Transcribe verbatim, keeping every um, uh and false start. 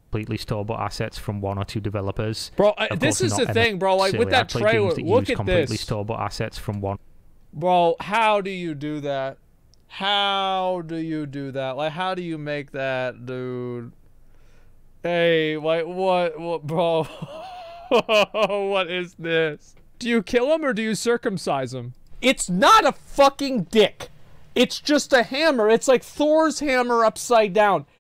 completely store-bought assets from one or two developers. Bro, uh, this is the thing, bro. Like with that trailer, look at completely this. store-bought assets from one. Bro, how do you do that? How do you do that? Like, how do you make that, dude? Hey, like, what, what, bro? What is this? Do you kill him or do you circumcise him? It's not a fucking dick. It's just a hammer. It's like Thor's hammer upside down.